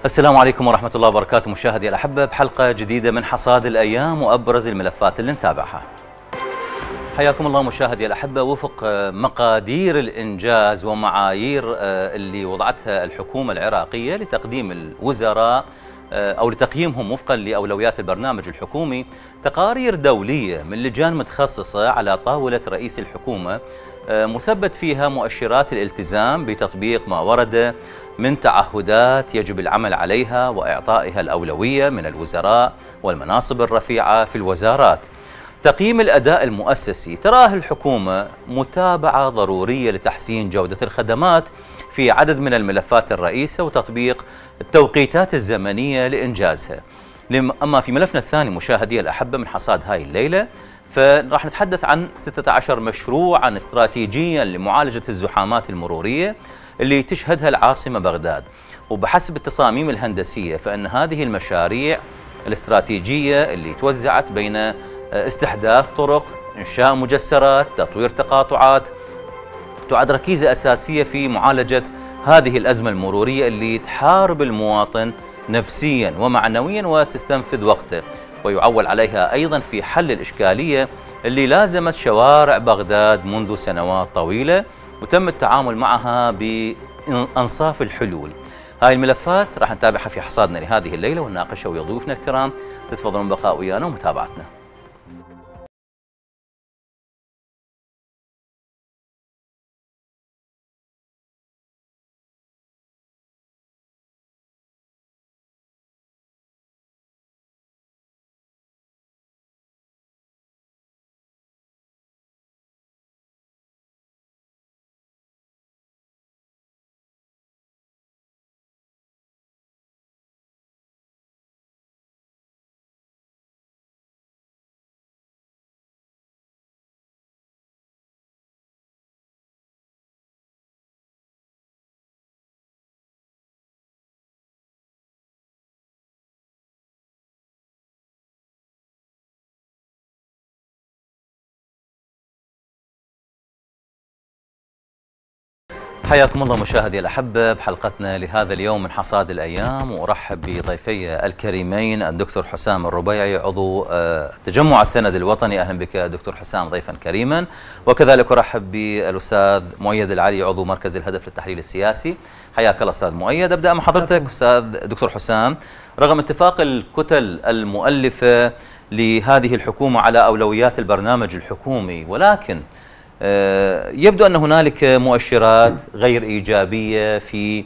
السلام عليكم ورحمة الله وبركاته مشاهدي الأحبة بحلقة جديدة من حصاد الأيام وأبرز الملفات اللي نتابعها. حياكم الله مشاهدي الأحبة. وفق مقادير الإنجاز ومعايير اللي وضعتها الحكومة العراقية لتقديم الوزراء أو لتقييمهم وفقا لأولويات البرنامج الحكومي، تقارير دولية من لجان متخصصة على طاولة رئيس الحكومة مثبت فيها مؤشرات الالتزام بتطبيق ما ورد من تعهدات يجب العمل عليها وإعطائها الأولوية من الوزراء والمناصب الرفيعة في الوزارات. تقييم الأداء المؤسسي تراه الحكومة متابعة ضرورية لتحسين جودة الخدمات في عدد من الملفات الرئيسة وتطبيق التوقيتات الزمنية لإنجازها. أما في ملفنا الثاني مشاهدي الأحبة من حصاد هاي الليلة، فراح نتحدث عن 16 مشروعا استراتيجيا لمعالجة الزحامات المرورية اللي تشهدها العاصمة بغداد. وبحسب التصاميم الهندسية فإن هذه المشاريع الاستراتيجية اللي توزعت بين استحداث طرق، إنشاء مجسرات، تطوير تقاطعات، تعد ركيزة أساسية في معالجة هذه الأزمة المرورية اللي تحارب المواطن نفسيا ومعنويا وتستنفذ وقته، ويعول عليها أيضا في حل الإشكالية اللي لازمت شوارع بغداد منذ سنوات طويلة وتم التعامل معها بأنصاف الحلول. هاي الملفات راح نتابعها في حصادنا لهذه الليلة ونناقشها ويا ضيوفنا الكرام. تتفضلون بقاء ويانا ومتابعتنا. حياكم الله مشاهدي الأحبة بحلقتنا لهذا اليوم من حصاد الأيام، وأرحب بضيفي الكريمين الدكتور حسام الربيعي عضو تجمع السند الوطني. أهلا بك دكتور حسام ضيفا كريما. وكذلك أرحب بالأستاذ مؤيد العلي عضو مركز الهدف للتحليل السياسي. حياك الله أستاذ مؤيد. أبدأ مع حضرتك أستاذ دكتور حسام. رغم اتفاق الكتل المؤلفة لهذه الحكومة على أولويات البرنامج الحكومي، ولكن يبدو أن هنالك مؤشرات غير إيجابية في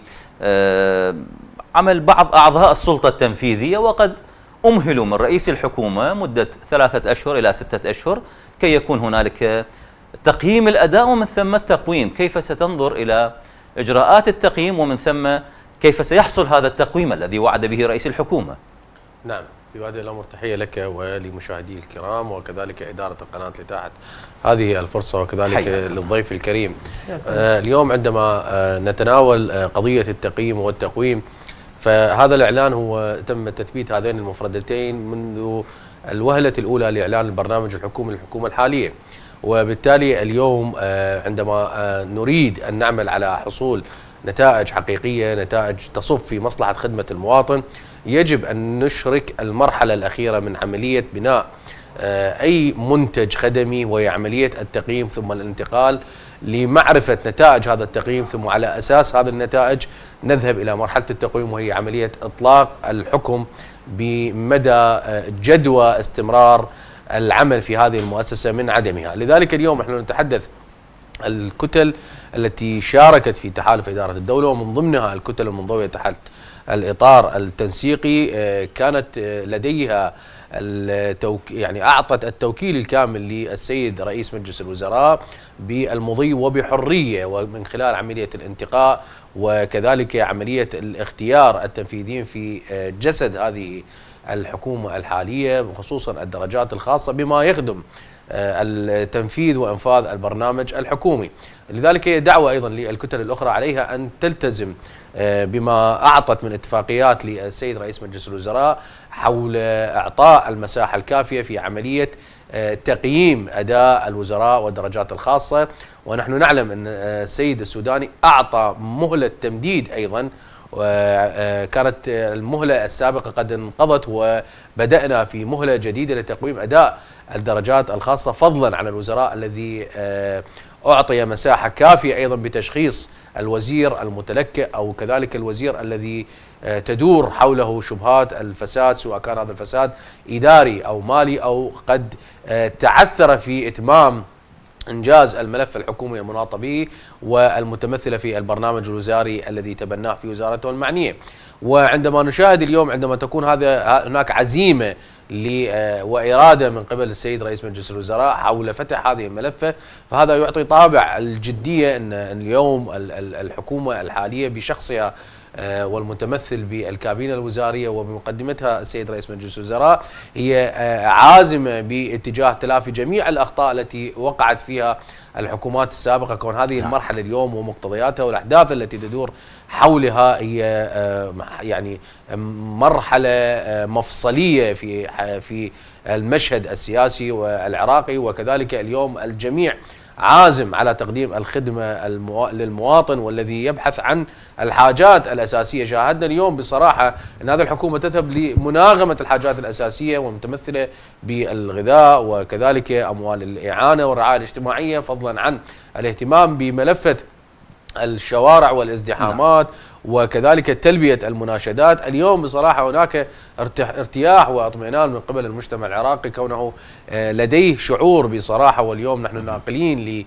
عمل بعض أعضاء السلطة التنفيذية، وقد أمهلوا من رئيس الحكومة مدة 3 أشهر إلى 6 أشهر كي يكون هنالك تقييم الأداء ومن ثم التقويم. كيف ستنظر إلى إجراءات التقييم ومن ثم كيف سيحصل هذا التقويم الذي وعد به رئيس الحكومة؟ نعم، في بادئ الأمر تحية لك ولمشاهدي الكرام وكذلك إدارة القناة لتاحت هذه الفرصة وكذلك للضيف الكريم. اليوم عندما نتناول قضية التقييم والتقويم، فهذا الإعلان هو تم تثبيت هذين المفردتين منذ الوهلة الأولى لإعلان البرنامج الحكومي للحكومة الحالية، وبالتالي اليوم عندما نريد أن نعمل على حصول نتائج حقيقية، نتائج تصب في مصلحة خدمة المواطن، يجب أن نشرك المرحلة الأخيرة من عملية بناء أي منتج خدمي، وهي عملية التقييم ثم الانتقال لمعرفة نتائج هذا التقييم، ثم على أساس هذه النتائج نذهب إلى مرحلة التقويم، وهي عملية إطلاق الحكم بمدى جدوى استمرار العمل في هذه المؤسسة من عدمها. لذلك اليوم نحن نتحدث الكتل التي شاركت في تحالف إدارة الدولة، ومن ضمنها الكتل المنضوية تحت الإطار التنسيقي كانت لديها يعني أعطت التوكيل الكامل للسيد رئيس مجلس الوزراء بالمضي وبحرية ومن خلال عملية الانتقاء وكذلك عملية الاختيار التنفيذيين في جسد هذه الحكومة الحالية، خصوصا الدرجات الخاصة بما يخدم التنفيذ وإنفاذ البرنامج الحكومي. لذلك هي دعوة أيضا للكتل الأخرى عليها أن تلتزم بما أعطت من اتفاقيات للسيد رئيس مجلس الوزراء حول إعطاء المساحة الكافية في عملية تقييم أداء الوزراء والدرجات الخاصة. ونحن نعلم أن السيد السوداني أعطى مهلة تمديد أيضا وكانت المهلة السابقة قد انقضت وبدأنا في مهلة جديدة لتقويم أداء الدرجات الخاصة، فضلا عن الوزراء الذي أعطي مساحة كافية أيضا بتشخيص الوزير المتلكئ أو كذلك الوزير الذي تدور حوله شبهات الفساد، سواء كان هذا الفساد إداري أو مالي أو قد تعثر في إتمام إنجاز الملف الحكومي المناط به والمتمثلة في البرنامج الوزاري الذي تبناه في وزارته المعنية. وعندما نشاهد اليوم عندما تكون هناك عزيمة وإرادة من قبل السيد رئيس مجلس الوزراء حول فتح هذه الملفة، فهذا يعطي طابع الجدية أن اليوم الحكومة الحالية بشخصها والمتمثل بالكابينة الوزارية وبمقدمتها السيد رئيس مجلس الوزراء هي عازمة باتجاه تلافي جميع الأخطاء التي وقعت فيها الحكومات السابقة، كون هذه المرحلة اليوم ومقتضياتها والأحداث التي تدور حولها هي يعني مرحلة مفصلية في المشهد السياسي والعراقي، وكذلك اليوم الجميع عازم على تقديم الخدمة للمواطن والذي يبحث عن الحاجات الأساسية. شاهدنا اليوم بصراحة أن هذه الحكومة تذهب لمناغمة الحاجات الأساسية ومتمثلة بالغذاء وكذلك أموال الإعانة والرعاية الاجتماعية، فضلا عن الاهتمام بملفة الشوارع والازدحامات وكذلك تلبية المناشدات. اليوم بصراحة هناك ارتياح واطمئنان من قبل المجتمع العراقي كونه لديه شعور بصراحة، واليوم نحن ناقلين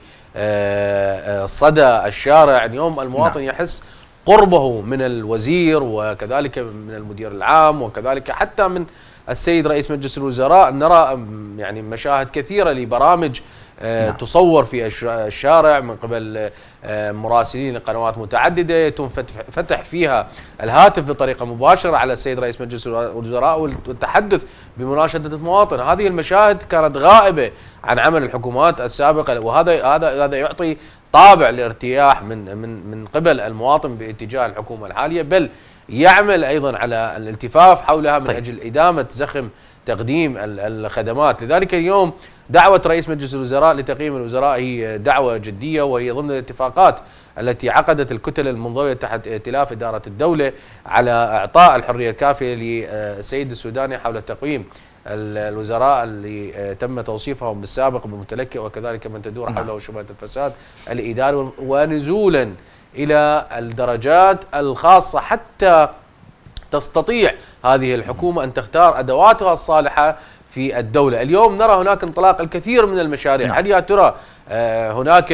لصدى الشارع. اليوم المواطن يحس قربه من الوزير وكذلك من المدير العام وكذلك حتى من السيد رئيس مجلس الوزراء. نرى يعني مشاهد كثيرة لبرامج تصور في الشارع من قبل مراسلين لقنوات متعددة، يتم فتح فيها الهاتف بطريقة مباشرة على السيد رئيس مجلس الوزراء والتحدث بمناشدة المواطن. هذه المشاهد كانت غائبة عن عمل الحكومات السابقة، وهذا يعطي طابع الارتياح من قبل المواطن باتجاه الحكومة الحالية، بل يعمل أيضا على الالتفاف حولها من أجل إدامة زخم تقديم الخدمات. لذلك اليوم دعوة رئيس مجلس الوزراء لتقييم الوزراء هي دعوة جدية، وهي ضمن الاتفاقات التي عقدت الكتل المنضوية تحت ائتلاف إدارة الدولة على إعطاء الحرية الكافية للسيد السوداني حول تقييم الوزراء اللي تم توصيفهم بالسابق بمتلكئ وكذلك من تدور حوله شبهة الفساد الإداري، ونزولا إلى الدرجات الخاصة حتى تستطيع هذه الحكومة أن تختار أدواتها الصالحة في الدولة. اليوم نرى هناك انطلاق الكثير من المشاريع. هل يا ترى هناك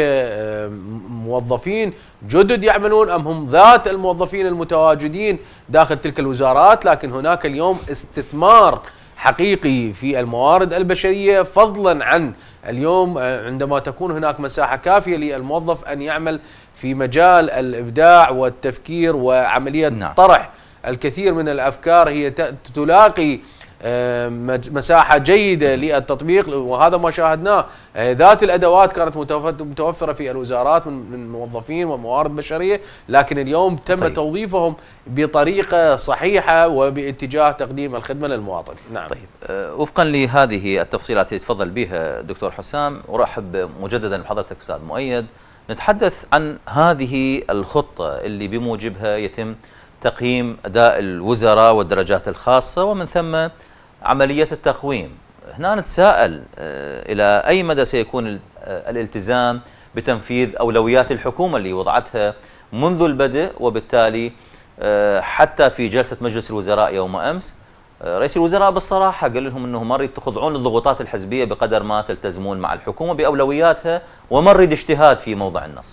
موظفين جدد يعملون أم هم ذات الموظفين المتواجدين داخل تلك الوزارات؟ لكن هناك اليوم استثمار حقيقي في الموارد البشرية، فضلا عن اليوم عندما تكون هناك مساحة كافية للموظف أن يعمل في مجال الإبداع والتفكير وعملية طرح الكثير من الأفكار، هي تلاقي مساحة جيدة للتطبيق، وهذا ما شاهدناه. ذات الأدوات كانت متوفرة في الوزارات من موظفين وموارد بشرية، لكن اليوم تم توظيفهم بطريقة صحيحة وباتجاه تقديم الخدمة للمواطن. نعم. طيب، وفقا لهذه التفصيلات التي تفضل بها دكتور حسام، أرحب مجددا بحضرتك أستاذ مؤيد. نتحدث عن هذه الخطة اللي بموجبها يتم تقييم أداء الوزراء والدرجات الخاصة ومن ثم عملية التقويم. هنا نتساءل إلى أي مدى سيكون الالتزام بتنفيذ أولويات الحكومة اللي وضعتها منذ البدء، وبالتالي حتى في جلسة مجلس الوزراء يوم أمس رئيس الوزراء بالصراحة قال لهم أنه ما نريد تخضعون للضغوطات الحزبية بقدر ما تلتزمون مع الحكومة بأولوياتها، وما نريد اجتهاد في موضع النص.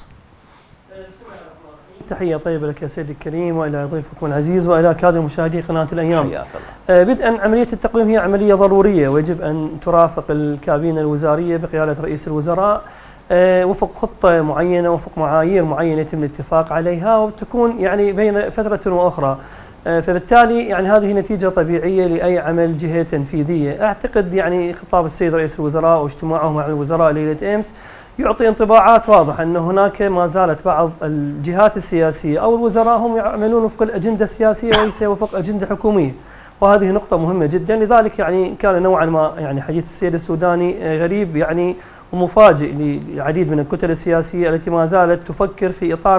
تحية طيبة لك يا سيدي الكريم وإلى ضيفكم العزيز وإلى كادر مشاهدي قناة الأيام. بدءا عملية التقويم هي عملية ضرورية ويجب أن ترافق الكابينة الوزارية بقيادة رئيس الوزراء وفق خطة معينة وفق معايير معينة يتم الاتفاق عليها وتكون يعني بين فترة وأخرى. فبالتالي يعني هذه نتيجة طبيعية لأي عمل جهة تنفيذية. أعتقد يعني خطاب السيد رئيس الوزراء واجتماعه مع الوزراء ليلة أمس يعطي انطباعات واضحة أن هناك ما زالت بعض الجهات السياسية أو الوزراء هم يعملون وفق الأجندة السياسية وليس وفق أجندة حكومية، وهذه نقطة مهمة جدا. لذلك يعني كان نوعا ما يعني حديث السيد السوداني غريب يعني ومفاجئ لعديد من الكتل السياسية التي ما زالت تفكر في إطار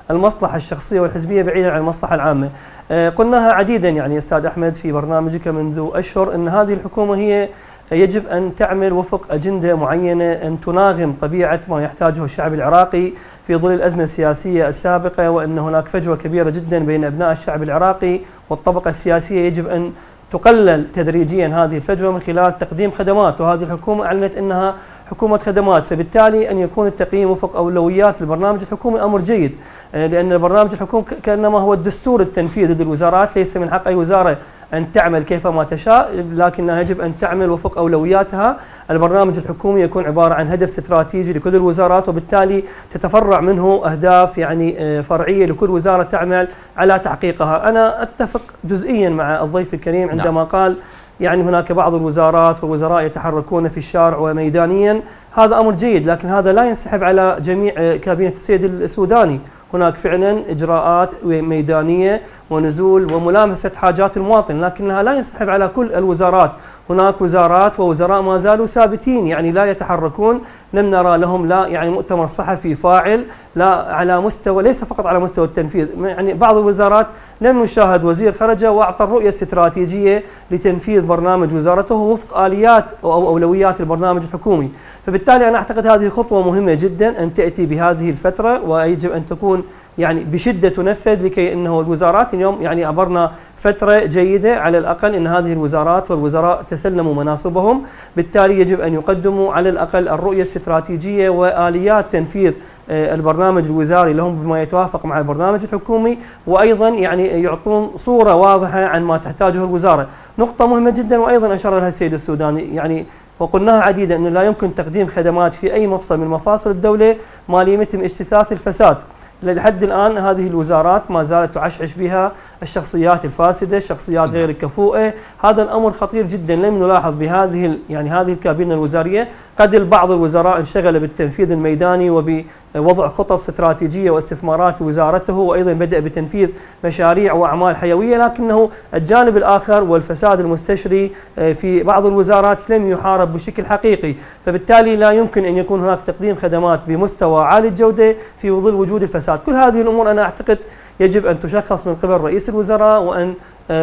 المصلحة الشخصية والحزبية بعيدا عن المصلحة العامة. قلناها عديدا يعني أستاذ أحمد في برنامجك منذ أشهر أن هذه الحكومة هي يجب أن تعمل وفق أجندة معينة أن تناغم طبيعة ما يحتاجه الشعب العراقي في ظل الأزمة السياسية السابقة، وأن هناك فجوة كبيرة جدا بين أبناء الشعب العراقي والطبقة السياسية. يجب أن تقلل تدريجيا هذه الفجوة من خلال تقديم خدمات، وهذه الحكومة أعلنت أنها حكومة خدمات، فبالتالي أن يكون التقييم وفق أولويات البرنامج الحكومي أمر جيد، لأن البرنامج الحكومي كأنما هو الدستور التنفيذي للوزارات. ليس من حق أي وزارة أن تعمل كيفما تشاء، لكنها يجب أن تعمل وفق أولوياتها. البرنامج الحكومي يكون عبارة عن هدف استراتيجي لكل الوزارات، وبالتالي تتفرع منه أهداف يعني فرعية لكل وزارة تعمل على تحقيقها. أنا أتفق جزئيا مع الضيف الكريم عندما قال يعني هناك بعض الوزارات والوزراء يتحركون في الشارع وميدانيا، هذا أمر جيد، لكن هذا لا ينسحب على جميع كابينة السيد السوداني. هناك فعلا إجراءات ميدانية ونزول وملامسة حاجات المواطن، لكنها لا ينسحب على كل الوزارات. هناك وزارات ووزراء ما زالوا ثابتين يعني لا يتحركون، لم نرى لهم لا يعني مؤتمر صحفي فاعل، لا على مستوى ليس فقط على مستوى التنفيذ. يعني بعض الوزارات لم نشاهد وزير خرج واعطى الرؤيه الاستراتيجيه لتنفيذ برنامج وزارته وفق اليات او اولويات البرنامج الحكومي. فبالتالي انا اعتقد هذه خطوه مهمه جدا ان تاتي بهذه الفتره، ويجب ان تكون يعني بشده تنفذ، لكي انه الوزارات اليوم يعني عبرنا فترة جيدة، على الأقل أن هذه الوزارات والوزراء تسلموا مناصبهم، بالتالي يجب أن يقدموا على الأقل الرؤية الاستراتيجية وآليات تنفيذ البرنامج الوزاري لهم بما يتوافق مع البرنامج الحكومي، وأيضا يعني يعطون صورة واضحة عن ما تحتاجه الوزارة. نقطة مهمة جدا وأيضا أشار لها السيد السوداني يعني وقلناها عديدا أنه لا يمكن تقديم خدمات في أي مفصل من مفاصل الدولة ما لم يتم اجتثاث الفساد. لحد الآن هذه الوزارات ما زالت تعشعش بها الشخصيات الفاسدة، الشخصيات غير الكفؤة. هذا الأمر خطير جدا. لم نلاحظ بهذه يعني هذه الكابينة الوزارية قد بعض الوزراء انشغل بالتنفيذ الميداني وبوضع خطط استراتيجية واستثمارات لوزارته، وأيضا بدأ بتنفيذ مشاريع وأعمال حيوية، لكنه الجانب الآخر والفساد المستشري في بعض الوزارات لم يحارب بشكل حقيقي. فبالتالي لا يمكن أن يكون هناك تقديم خدمات بمستوى عالي الجودة في ظل وجود الفساد. كل هذه الأمور أنا أعتقد يجب أن تشخص من قبل رئيس الوزراء، وأن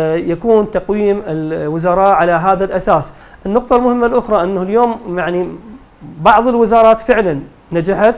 يكون تقويم الوزراء على هذا الأساس. النقطة المهمة الأخرى أنه اليوم يعني بعض الوزارات فعلا نجحت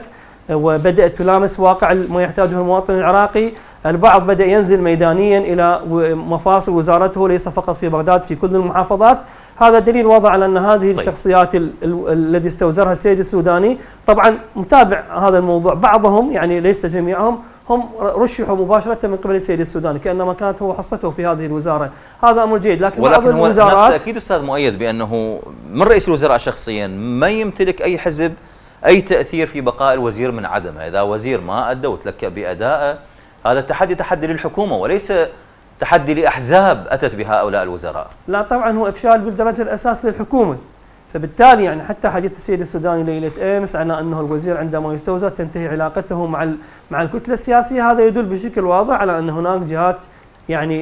وبدأت تلامس واقع ما يحتاجه المواطن العراقي. البعض بدأ ينزل ميدانيا إلى مفاصل وزارته ليس فقط في بغداد، في كل المحافظات. هذا دليل واضح على أن هذه الشخصيات الذي استوزرها السيد السوداني، طبعا متابع هذا الموضوع، بعضهم يعني ليس جميعهم هم رشحوا مباشرة من قبل السيد السوداني كأنما كانت هو حصته في هذه الوزارة. هذا أمر جيد، لكن بعض الوزارات أكيد أستاذ مؤيد بأنه من رئيس الوزراء شخصيا ما يمتلك أي حزب أي تأثير في بقاء الوزير من عدمه. إذا وزير ما أدى وتلكأ بأدائه، هذا التحدي تحدي للحكومة وليس تحدي لأحزاب أتت بها هؤلاء الوزراء. لا طبعا هو إفشال بالدرجة الأساس للحكومة. فبالتالي يعني حتى حديث السيد السوداني ليلة أمس على أنه الوزير عندما يستوزر تنتهي علاقته مع الكتلة السياسية، هذا يدل بشكل واضح على أن هناك جهات يعني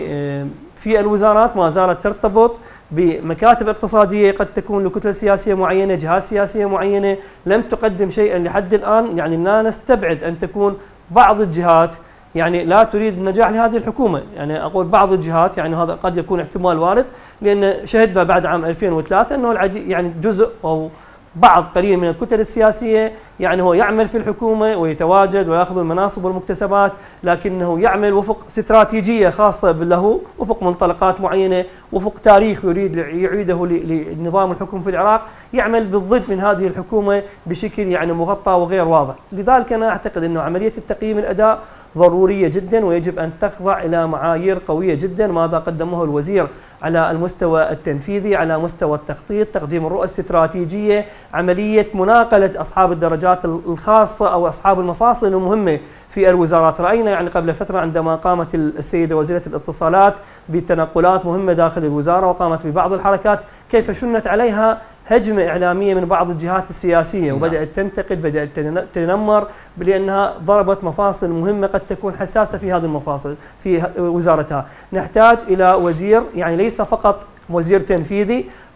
في الوزارات ما زالت ترتبط بمكاتب اقتصادية قد تكون لكتلة سياسية معينة، جهات سياسية معينة لم تقدم شيئا لحد الآن. يعني لا نستبعد أن تكون بعض الجهات يعني لا تريد النجاح لهذه الحكومة. يعني أقول بعض الجهات، يعني هذا قد يكون احتمال وارد، لأن شهدنا بعد عام 2003 أنه يعني جزء أو بعض قليل من الكتل السياسية يعني هو يعمل في الحكومة ويتواجد ويأخذ المناصب والمكتسبات، لكنه يعمل وفق استراتيجية خاصة له، وفق منطلقات معينة، وفق تاريخ يريد يعيده لنظام الحكم في العراق، يعمل بالضد من هذه الحكومة بشكل يعني مغطى وغير واضح. لذلك أنا أعتقد أنه عملية التقييم الأداء ضرورية جدا، ويجب أن تخضع إلى معايير قوية جدا. ماذا قدمه الوزير على المستوى التنفيذي، على مستوى التخطيط، تقديم الرؤى الاستراتيجية، عملية مناقلة أصحاب الدرجات الخاصة أو أصحاب المفاصل المهمة في الوزارات. رأينا يعني قبل فترة عندما قامت السيدة وزيرة الاتصالات بتنقلات مهمة داخل الوزارة وقامت ببعض الحركات، كيف شنت عليها هجمة إعلامية من بعض الجهات السياسية وبدأت تنتقد، بدأت تنمر، لأنها ضربت مفاصل مهمة قد تكون حساسة في هذه المفاصل في وزارتها. نحتاج إلى وزير يعني ليس فقط وزير تنفيذي،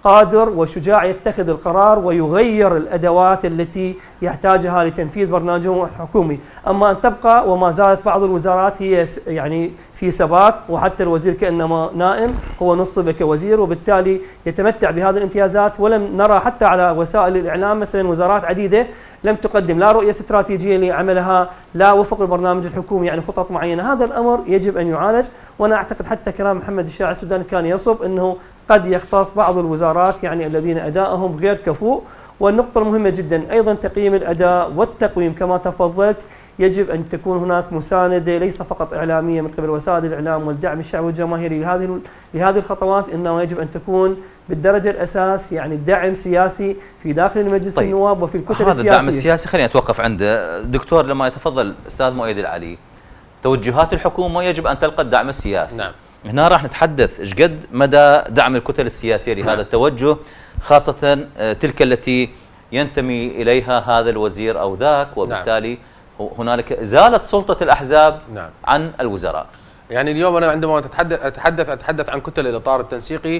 قادر وشجاع يتخذ القرار ويغير الأدوات التي يحتاجها لتنفيذ برنامجه الحكومي. أما أن تبقى وما زالت بعض الوزارات هي يعني في سباق، وحتى الوزير كأنما نائم، هو نصب كوزير، وبالتالي يتمتع بهذه الامتيازات. ولم نرى حتى على وسائل الإعلام مثلا وزارات عديدة لم تقدم لا رؤية استراتيجية لعملها، لا وفق البرنامج الحكومي يعني خطط معينة. هذا الأمر يجب أن يعالج. وأنا أعتقد حتى كلام محمد الشاعر السوداني كان يصب أنه قد يختص بعض الوزارات يعني الذين أدائهم غير كفؤ. والنقطة المهمة جدا أيضا تقييم الأداء والتقويم كما تفضلت، يجب أن تكون هناك مساندة ليس فقط إعلامية من قبل وسائل الإعلام والدعم الشعبي والجماهيري لهذه الخطوات، إنما يجب أن تكون بالدرجة الأساس يعني دعم سياسي في داخل مجلس النواب وفي الكتل السياسية. هذا الدعم السياسي خليني أتوقف عنده دكتور لما يتفضل أستاذ مؤيد العلي. توجهات الحكومة يجب أن تلقى الدعم السياسي. نعم. هنا راح نتحدث ايش قد مدى دعم الكتل السياسية لهذا التوجه، خاصة تلك التي ينتمي إليها هذا الوزير أو ذاك، وبالتالي هنالك إزالة سلطة الأحزاب عن الوزراء. يعني اليوم أنا عندما أتحدث عن كتل الإطار التنسيقي،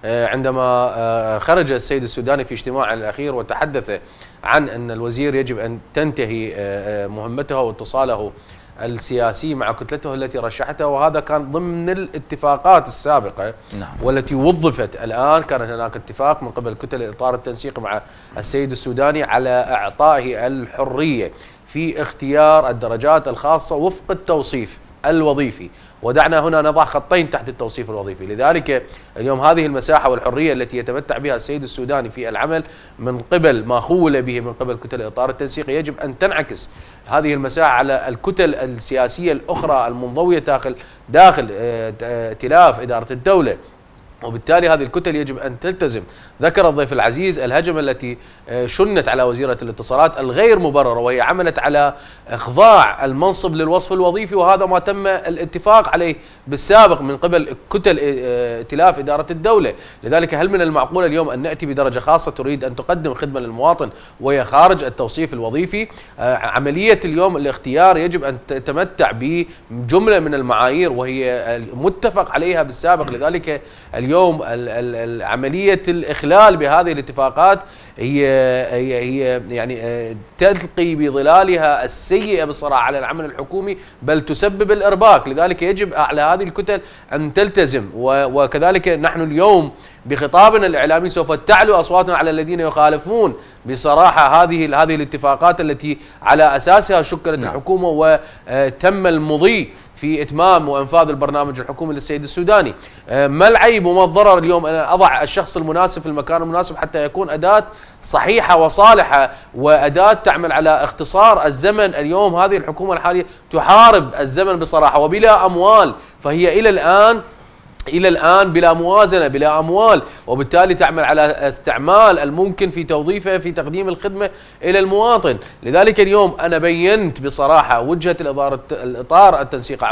عندما خرج السيد السوداني في اجتماعه الأخير وتحدث عن أن الوزير يجب أن تنتهي مهمته واتصاله السياسي مع كتلته التي رشحته، وهذا كان ضمن الاتفاقات السابقة والتي وظفت الآن. كان هناك اتفاق من قبل كتل الإطار التنسيقي مع السيد السوداني على إعطائه الحرية في اختيار الدرجات الخاصة وفق التوصيف الوظيفي، ودعنا هنا نضع خطين تحت التوصيف الوظيفي. لذلك اليوم هذه المساحة والحرية التي يتمتع بها السيد السوداني في العمل من قبل ما خول به من قبل كتل الإطار التنسيقي، يجب أن تنعكس هذه المساحة على الكتل السياسية الأخرى المنضوية داخل ائتلاف إدارة الدولة. وبالتالي هذه الكتل يجب أن تلتزم. ذكر الضيف العزيز الهجمة التي شنت على وزيرة الاتصالات الغير مبررة، وهي عملت على إخضاع المنصب للوصف الوظيفي، وهذا ما تم الاتفاق عليه بالسابق من قبل كتل ائتلاف إدارة الدولة. لذلك هل من المعقول اليوم أن نأتي بدرجة خاصة تريد أن تقدم خدمة للمواطن وهي خارج التوصيف الوظيفي؟ عملية اليوم الاختيار يجب أن تتمتع بجملة من المعايير وهي متفق عليها بالسابق. لذلك اليوم عملية الإخلال بهذه الاتفاقات هي يعني تلقي بظلالها السيئة بصراحة على العمل الحكومي، بل تسبب الإرباك. لذلك يجب على هذه الكتل أن تلتزم. وكذلك نحن اليوم بخطابنا الإعلامي سوف تعلو أصواتنا على الذين يخالفون بصراحة هذه الاتفاقات التي على أساسها شكلت الحكومة وتم المضي في إتمام وإنفاذ البرنامج الحكومي للسيد السوداني. ما العيب وما الضرر اليوم أن أضع الشخص المناسب في المكان المناسب حتى يكون أداة صحيحة وصالحة وأداة تعمل على اختصار الزمن؟ اليوم هذه الحكومة الحالية تحارب الزمن بصراحة وبلا أموال، فهي إلى الآن بلا موازنة بلا أموال، وبالتالي تعمل على استعمال الممكن في توظيفه في تقديم الخدمة إلى المواطن. لذلك اليوم أنا بينت بصراحة وجهة الإطار التنسيق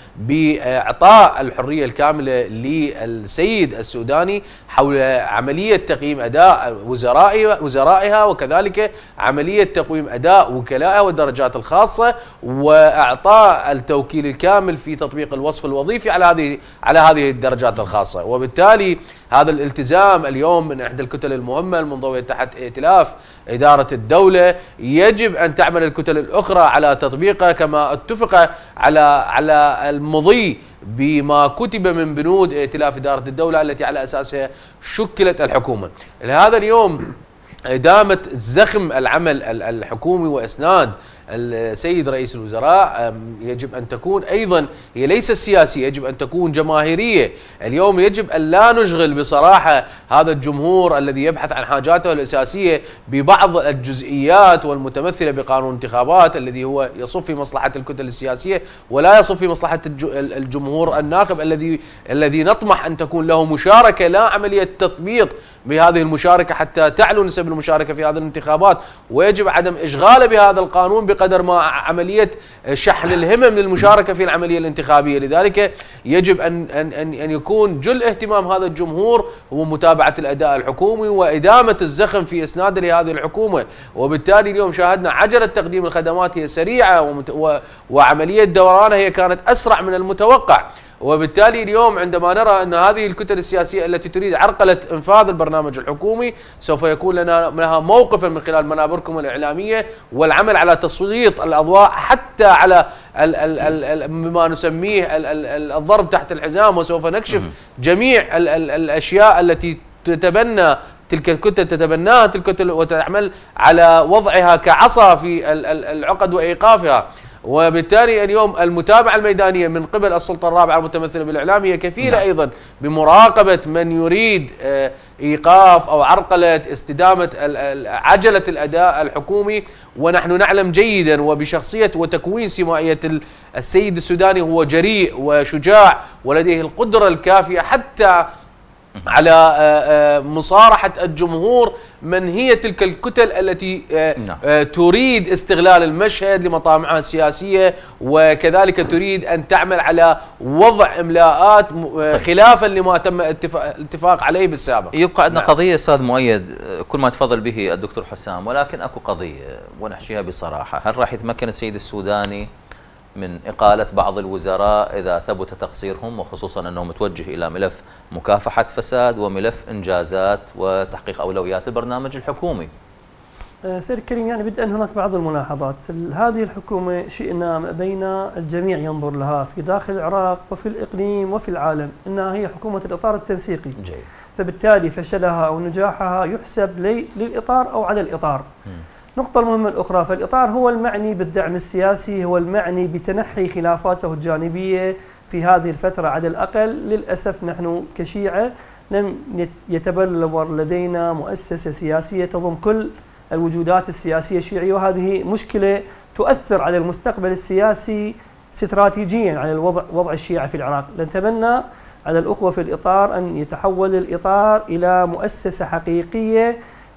بإعطاء الحرية الكاملة للسيد السوداني حول عملية تقييم أداء وزرائها، وكذلك عملية تقويم أداء وكلائها والدرجات الخاصة، وإعطاء التوكيل الكامل في تطبيق الوصف الوظيفي على هذه الدرجات الخاصة. وبالتالي هذا الالتزام اليوم من إحدى الكتل المهمة المنضوية تحت ائتلاف إدارة الدولة، يجب أن تعمل الكتل الأخرى على تطبيقه كما اتفق على المضي بما كتب من بنود ائتلاف إدارة الدولة التي على أساسها شكلت الحكومة. لهذا اليوم إدامة زخم العمل الحكومي وإسناد السيد رئيس الوزراء يجب أن تكون أيضا هي ليست سياسية، يجب أن تكون جماهيرية. اليوم يجب أن لا نشغل بصراحة هذا الجمهور الذي يبحث عن حاجاته الأساسية ببعض الجزئيات والمتمثلة بقانون الانتخابات الذي هو يصب في مصلحة الكتل السياسية ولا يصب في مصلحة الجمهور الناخب الذي نطمح أن تكون له مشاركة، لا عملية تثبيط بهذه المشاركة حتى تعلو نسب المشاركة في هذه الانتخابات. ويجب عدم إشغاله بهذا القانون بقدر ما عملية شحن الهمم للمشاركة في العملية الانتخابية. لذلك يجب أن يكون جل اهتمام هذا الجمهور هو متابعة الأداء الحكومي وإدامة الزخم في إسناده لهذه الحكومة. وبالتالي اليوم شاهدنا عجلة تقديم الخدمات هي سريعة وعملية دورانها هي كانت أسرع من المتوقع. وبالتالي اليوم عندما نرى أن هذه الكتل السياسية التي تريد عرقلة إنفاذ البرنامج الحكومي سوف يكون لها موقفا من خلال منابركم الإعلامية والعمل على تسليط الأضواء حتى على بما نسميه الضرب تحت الحزام، وسوف نكشف جميع الأشياء التي تتبنى تلك الكتل تتبناها تلك الكتل وتعمل على وضعها كعصا في العقد وإيقافها. وبالتالي اليوم المتابعة الميدانية من قبل السلطة الرابعة المتمثلة بالإعلام هي كفيلة أيضا بمراقبة من يريد إيقاف أو عرقلة استدامة عجلة الأداء الحكومي. ونحن نعلم جيدا وبشخصية وتكوين سيمائية السيد السوداني هو جريء وشجاع ولديه القدرة الكافية حتى على مصارحة الجمهور من هي تلك الكتل التي تريد استغلال المشهد لمطامعها السياسية، وكذلك تريد أن تعمل على وضع إملاءات خلافا لما تم الاتفاق عليه بالسابق. يبقى عندنا قضية أستاذ مؤيد كل ما تفضل به الدكتور حسام، ولكن أكو قضية ونحكيها بصراحة، هل راح يتمكن السيد السوداني من إقالة بعض الوزراء إذا ثبت تقصيرهم، وخصوصا أنه متوجه إلى ملف مكافحة فساد وملف إنجازات وتحقيق أولويات البرنامج الحكومي؟ سيد الكريم، يعني بدءا هناك بعض الملاحظات. هذه الحكومة شئنا بين الجميع ينظر لها في داخل العراق وفي الإقليم وفي العالم أنها هي حكومة الإطار التنسيقي. جيد. فبالتالي فشلها أو نجاحها يحسب للإطار أو على الإطار. النقطة المهمة الأخرى، فالإطار هو المعني بالدعم السياسي، هو المعني بتنحي خلافاته الجانبية في هذه الفترة على الأقل. للأسف نحن كشيعة لم يتبلور لدينا مؤسسة سياسية تضم كل الوجودات السياسية الشيعية، وهذه مشكلة تؤثر على المستقبل السياسي استراتيجيا على وضع الشيعة في العراق. نتمنى على الأخوة في الإطار أن يتحول الإطار إلى مؤسسة حقيقية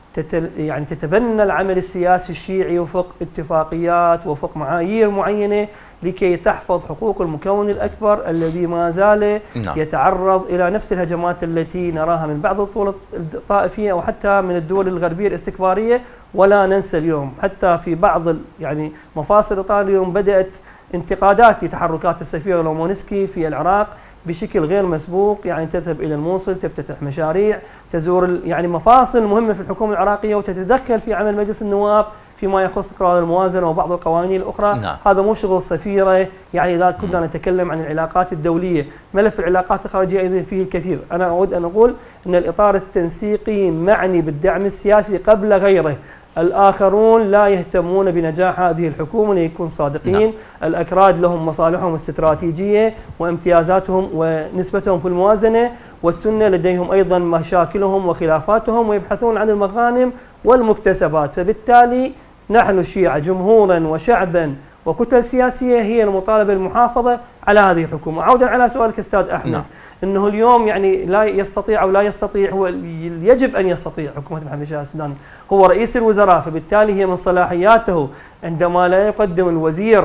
يعني تتبنى العمل السياسي الشيعي وفق اتفاقيات وفق معايير معينة لكي تحفظ حقوق المكون الأكبر الذي ما زال يتعرض إلى نفس الهجمات التي نراها من بعض الدول الطائفية أو حتى من الدول الغربية الاستكبارية. ولا ننسى اليوم حتى في بعض يعني مفاصل إطار اليوم بدأت انتقادات لتحركات السفير لومونسكي في العراق بشكل غير مسبوق، يعني تذهب إلى الموصل، تفتتح مشاريع، تزور يعني مفاصل مهمة في الحكومة العراقية وتتدخل في عمل مجلس النواب فيما يخص قرار الموازنة وبعض القوانين الأخرى. هذا مو شغل سفيرة. يعني إذا كنا نتكلم عن العلاقات الدولية، ملف العلاقات الخارجية أيضا فيه الكثير. أنا أود أن أقول أن الإطار التنسيقي معني بالدعم السياسي قبل غيره. الآخرون لا يهتمون بنجاح هذه الحكومة ليكون صادقين. الأكراد لهم مصالحهم الاستراتيجية وامتيازاتهم ونسبتهم في الموازنة، والسنة لديهم أيضا مشاكلهم وخلافاتهم ويبحثون عن المغانم والمكتسبات. فبالتالي نحن الشيعة جمهورا وشعبا وكتل سياسية هي المطالبة بالمحافظة على هذه الحكومة. عودا على سؤالك أستاذ أحمد، أنه اليوم يعني لا يستطيع أو لا يستطيع، هو يجب أن يستطيع حكومة محمد الشيعة السوداني، هو رئيس الوزراء، فبالتالي هي من صلاحياته عندما لا يقدم الوزير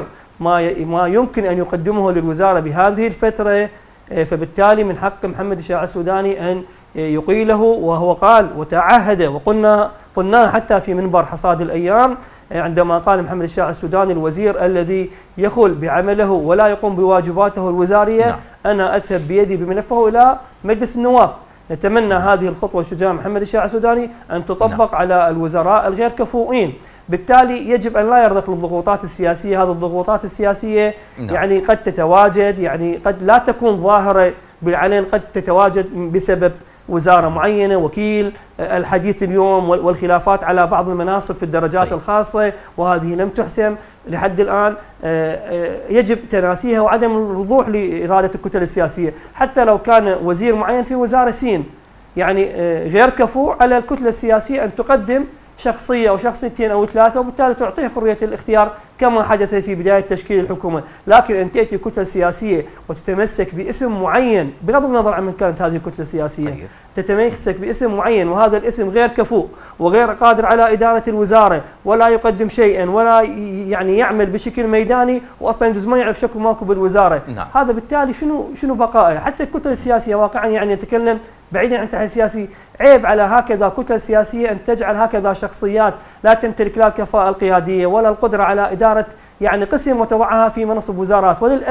ما يمكن أن يقدمه للوزارة بهذه الفترة، فبالتالي من حق محمد الشيعة السوداني أن يقيله. وهو قال وتعهد وقلنا حتى في منبر حصاد الأيام عندما قال محمد الشيعة السوداني الوزير الذي يخل بعمله ولا يقوم بواجباته الوزارية أنا أذهب بيدي بملفه إلى مجلس النواب. نتمنى هذه الخطوة الشجاعة محمد الشيعة السوداني أن تطبق على الوزراء الغير كفؤين. بالتالي يجب أن لا يرضخ للضغوطات السياسية. هذه الضغوطات السياسية يعني قد تتواجد، يعني قد لا تكون ظاهرة بالعلن، قد تتواجد بسبب وزارة معينة، وكيل، الحديث اليوم والخلافات على بعض المناصب في الدرجات الخاصة، وهذه لم تحسم لحد الآن. يجب تناسيها وعدم الوضوح لإرادة الكتل السياسية. حتى لو كان وزير معين في وزارة سين يعني غير كفؤ، على الكتلة السياسية أن تقدم شخصية أو شخصيتين أو ثلاثة، وبالتالي تعطيه حرية الاختيار كما حدث في بداية تشكيل الحكومة. لكن أن تأتي كتلة سياسية وتتمسك باسم معين بغض النظر عن من كانت هذه الكتلة السياسية، تتمسك باسم معين وهذا الاسم غير كفؤ وغير قادر على إدارة الوزارة ولا يقدم شيئا ولا يعني يعمل بشكل ميداني، وأصلا يجوز ما يعرف شكله ماكو بالوزارة. هذا بالتالي شنو بقائه؟ حتى الكتلة السياسية واقعا يعني نتكلم بعيدا عن التحليل السياسي، عيب على هكذا كتلة سياسية أن تجعل هكذا شخصيات لا تمتلك لا الكفاءة القيادية ولا القدرة على إدارة يعني قسم وتضعها في منصب وزارات. وللأسف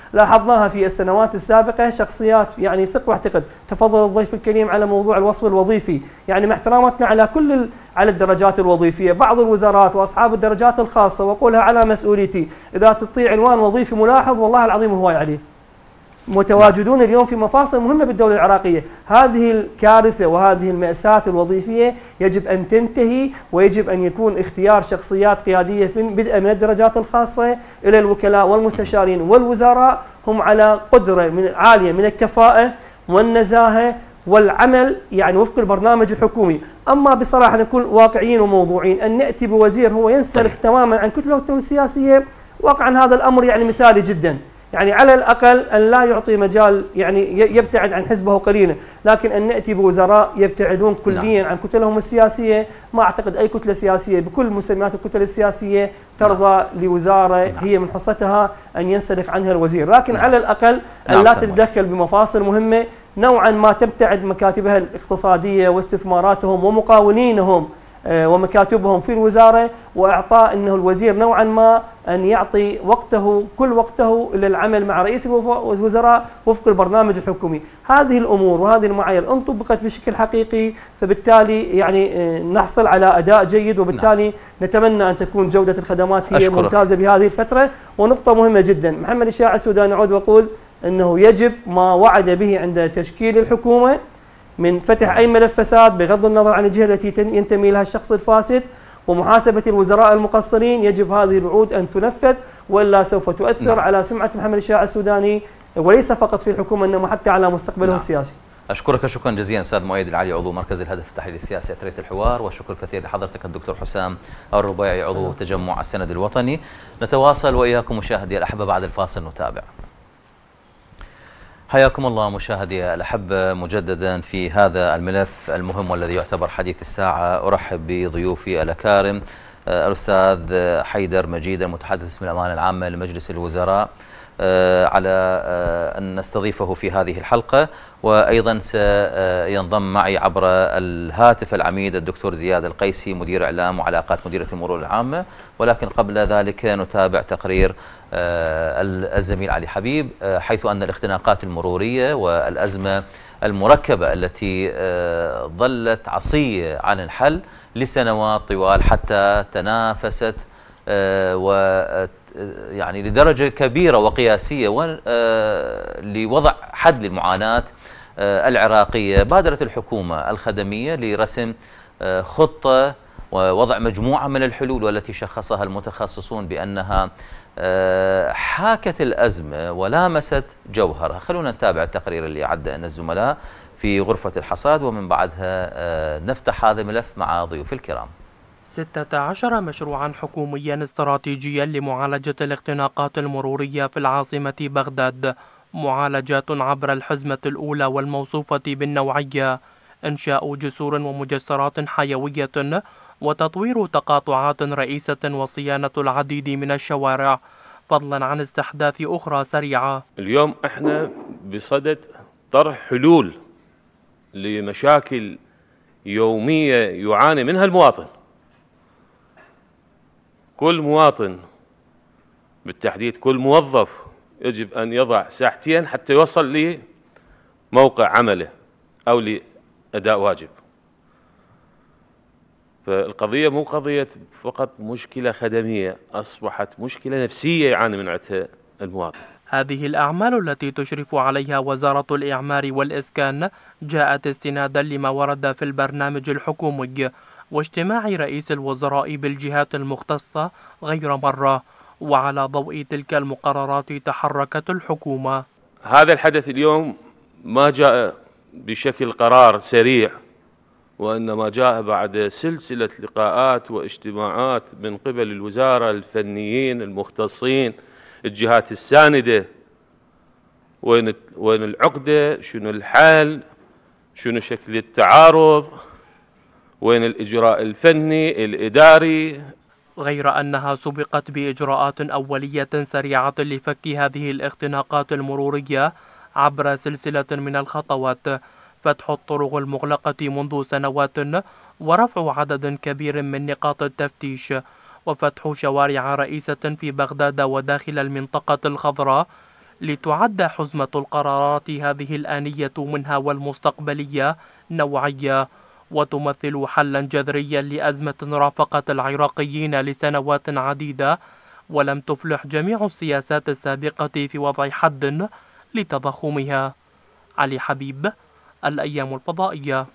لاحظناها في السنوات السابقة شخصيات يعني ثق واعتقد. تفضل الضيف الكريم على موضوع الوصف الوظيفي، يعني مع احتراماتنا على على الدرجات الوظيفية، بعض الوزارات وأصحاب الدرجات الخاصة، وأقولها على مسؤوليتي، إذا تطيع عنوان وظيفي ملاحظ والله العظيم هواي عليه، متواجدون اليوم في مفاصل مهمة بالدولة العراقية. هذه الكارثة وهذه المأساة الوظيفية يجب أن تنتهي، ويجب أن يكون اختيار شخصيات قيادية بدءا من الدرجات الخاصة إلى الوكلاء والمستشارين والوزراء هم على قدرة عالية من الكفاءة والنزاهة والعمل يعني وفق البرنامج الحكومي. أما بصراحة نكون واقعيين وموضوعين، أن نأتي بوزير هو ينسلخ تماما عن كتلته السياسية، واقعا هذا الأمر يعني مثالي جدا. يعني على الأقل أن لا يعطي مجال يعني يبتعد عن حزبه قليلا، لكن أن نأتي بوزراء يبتعدون كليا عن كتلهم السياسية. ما أعتقد أي كتلة سياسية بكل مسميات الكتل السياسية ترضى لوزارة هي من حصتها أن ينسلخ عنها الوزير، لكن على الأقل أن لا تتدخل بمفاصل مهمة نوعا ما تبتعد مكاتبها الاقتصادية واستثماراتهم ومقاولينهم ومكاتبهم في الوزارة، وإعطاء أنه الوزير نوعا ما أن يعطي وقته كل وقته إلى العمل مع رئيس الوزراء وفق البرنامج الحكومي. هذه الأمور وهذه المعايير إن طبقت بشكل حقيقي فبالتالي يعني نحصل على أداء جيد، وبالتالي نتمنى أن تكون جودة الخدمات هي ممتازة بهذه الفترة. ونقطة مهمة جدا، محمد الشاعر السوداني أعود وأقول أنه يجب ما وعد به عند تشكيل الحكومة من فتح أي ملف فساد بغض النظر عن الجهة التي ينتمي لها الشخص الفاسد، ومحاسبة الوزراء المقصرين. يجب هذه الوعود أن تنفذ، وإلا سوف تؤثر على سمعة محمد الشاعر السوداني، وليس فقط في الحكومة إنما حتى على مستقبله السياسي. أشكرك شكرا جزيلا أستاذ مؤيد العلي، عضو مركز الهدف التحليلي السياسي أثرية الحوار، وشكر كثير لحضرتك الدكتور حسام الربيعي عضو تجمع السند الوطني. نتواصل وإياكم مشاهدي الأحبة بعد الفاصل نتابع. حياكم الله مشاهدي الأحبة مجددا في هذا الملف المهم والذي يعتبر حديث الساعة. أرحب بضيوفي الأكارم الأستاذ حيدر مجيد المتحدث باسم الأمانة العامة لمجلس الوزراء على أن نستضيفه في هذه الحلقة، وأيضا سينضم معي عبر الهاتف العميد الدكتور زياد القيسي مدير إعلام وعلاقات مديرية المرور العامة. ولكن قبل ذلك نتابع تقرير الزميل علي حبيب، حيث أن الاختناقات المرورية والأزمة المركبة التي ظلت عصية عن الحل لسنوات طوال حتى تنافست يعني لدرجة كبيرة وقياسية لوضع حد للمعاناة العراقية، بادرت الحكومة الخدمية لرسم خطة ووضع مجموعة من الحلول والتي شخصها المتخصصون بأنها حاكت الأزمة ولامست جوهرها. خلونا نتابع التقرير اللي أعد لنا الزملاء في غرفة الحصاد، ومن بعدها نفتح هذا الملف مع ضيوف الكرام. 16 مشروعا حكوميا استراتيجيا لمعالجة الاختناقات المرورية في العاصمة بغداد، معالجات عبر الحزمة الأولى والموصوفة بالنوعية، إنشاء جسور ومجسرات حيوية، وتطوير تقاطعات رئيسة وصيانة العديد من الشوارع، فضلا عن استحداث أخرى سريعة. اليوم احنا بصدد طرح حلول لمشاكل يومية يعاني منها المواطن. كل مواطن بالتحديد كل موظف يجب أن يضع ساعتين حتى يوصل لموقع عمله أو لأداء واجب. فالقضية مو قضية فقط مشكلة خدمية، أصبحت مشكلة نفسية يعاني من عندها المواطن. هذه الأعمال التي تشرف عليها وزارة الإعمار والإسكان جاءت استنادا لما ورد في البرنامج الحكومي واجتماع رئيس الوزراء بالجهات المختصة غير مرة، وعلى ضوء تلك المقررات تحركت الحكومة. هذا الحدث اليوم ما جاء بشكل قرار سريع، وإنما جاء بعد سلسلة لقاءات واجتماعات من قبل الوزارة، الفنيين المختصين، الجهات الساندة. وين العقدة، شنو الحل، شنو شكل التعارض، وين الإجراء الفني الإداري. غير أنها سبقت بإجراءات أولية سريعة لفك هذه الاختناقات المرورية عبر سلسلة من الخطوات: فتح الطرق المغلقة منذ سنوات، ورفع عدد كبير من نقاط التفتيش، وفتح شوارع رئيسة في بغداد وداخل المنطقة الخضراء لتعد حزمة القرارات هذه الآنية منها والمستقبلية نوعية، وتمثل حلا جذريا لأزمة رافقت العراقيين لسنوات عديدة، ولم تفلح جميع السياسات السابقة في وضع حد لتضخمها. علي حبيب، الأيام الفضائية.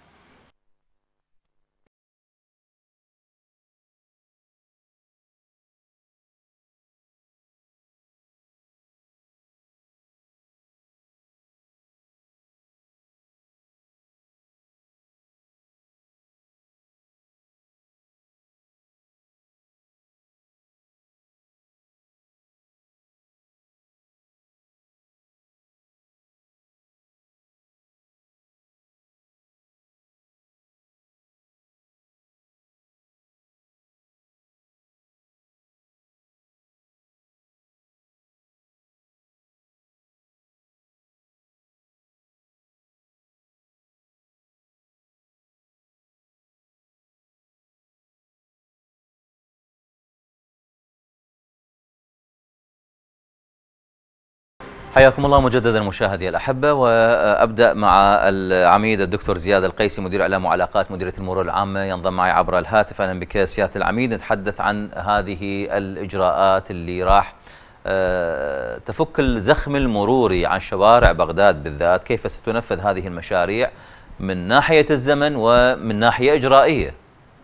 حياكم الله مجددا مشاهدي الأحبة، وأبدأ مع العميد الدكتور زياد القيسي مدير إعلام وعلاقات مديرية المرور العامة، ينضم معي عبر الهاتف. أهلا بك سيادة العميد. نتحدث عن هذه الإجراءات اللي راح تفك الزخم المروري عن شوارع بغداد بالذات. كيف ستنفذ هذه المشاريع من ناحية الزمن ومن ناحية إجرائية؟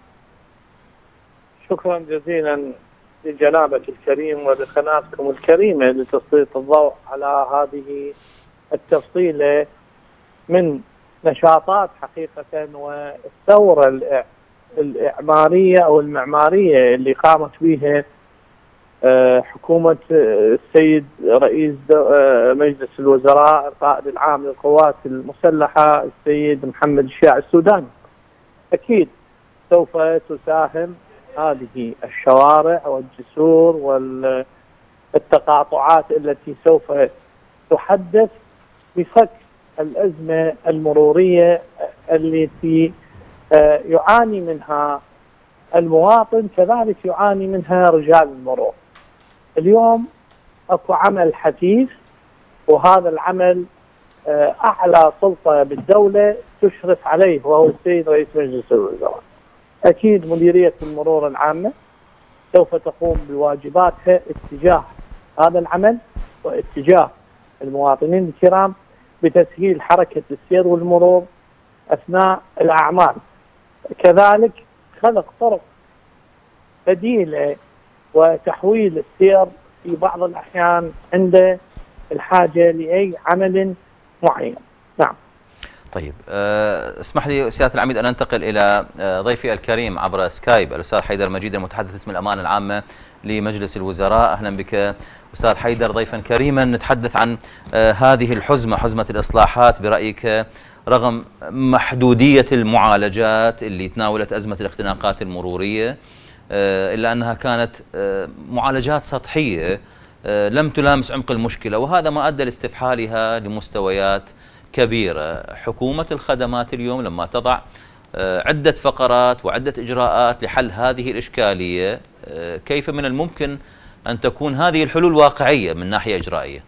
شكرا جزيلا لجنابك الكريم ولقناتكم الكريمة لتسليط الضوء على هذه التفصيلة من نشاطات حقيقة والثورة الإعمارية أو المعمارية اللي قامت بها حكومة السيد رئيس مجلس الوزراء القائد العام للقوات المسلحة السيد محمد الشيع السوداني. أكيد سوف تساهم هذه الشوارع والجسور والتقاطعات التي سوف تحدث بفك الأزمة المرورية التي يعاني منها المواطن، كذلك يعاني منها رجال المرور. اليوم اكو عمل حثيث، وهذا العمل اعلى سلطة بالدولة تشرف عليه وهو السيد رئيس مجلس الوزراء. اكيد مديرية المرور العامة سوف تقوم بواجباتها اتجاه هذا العمل واتجاه المواطنين الكرام بتسهيل حركة السير والمرور اثناء الاعمال، كذلك خلق طرق بديلة وتحويل السير في بعض الأحيان عند الحاجة لأي عمل معين. نعم. طيب اسمح لي سيادة العميد أن أنتقل إلى ضيفي الكريم عبر سكايب الأستاذ حيدر مجيد المتحدث باسم الأمانة العامة لمجلس الوزراء. أهلا بك أستاذ حيدر ضيفا كريما. نتحدث عن هذه الحزمة، حزمة الإصلاحات برأيك رغم محدودية المعالجات اللي تناولت أزمة الاختناقات المرورية، إلا أنها كانت معالجات سطحية لم تلامس عمق المشكلة، وهذا ما أدى لاستفحالها لمستويات كبيرة. حكومة الخدمات اليوم لما تضع عدة فقرات وعدة إجراءات لحل هذه الإشكالية، كيف من الممكن أن تكون هذه الحلول واقعية من ناحية إجرائية؟